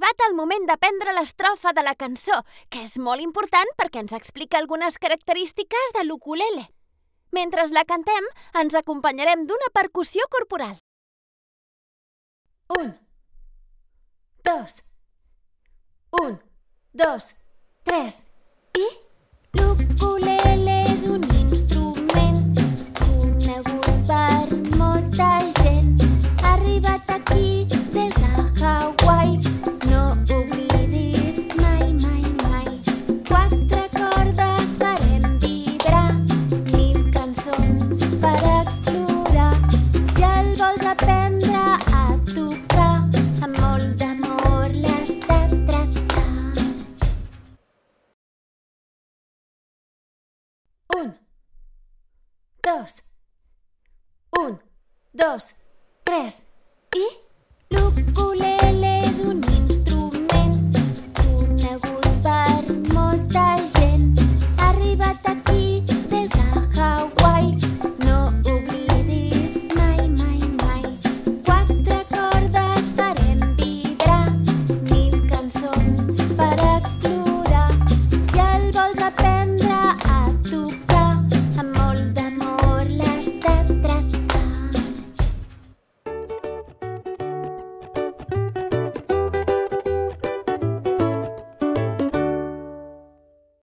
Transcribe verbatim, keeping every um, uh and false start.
arribat el moment d'aprendre l'estrofa de la cançó, que és molt important perquè ens explica algunes característiques de l'ukulele. Mentre la cantem, ens acompanyarem d'una percussió corporal. Un, dos, un, dos, tres, i... L'ukulele és un instrument conegut per molta gent. Ha arribat aquí des de Hawaii, no oblidis mai, mai, mai. Quatre cordes farem vibrar, mil cançons per explorar. Si el vols aprendre a tocar, amb molt d'amor l'has de tractar. Un, dos, un, dos, tres, i... L'ukulele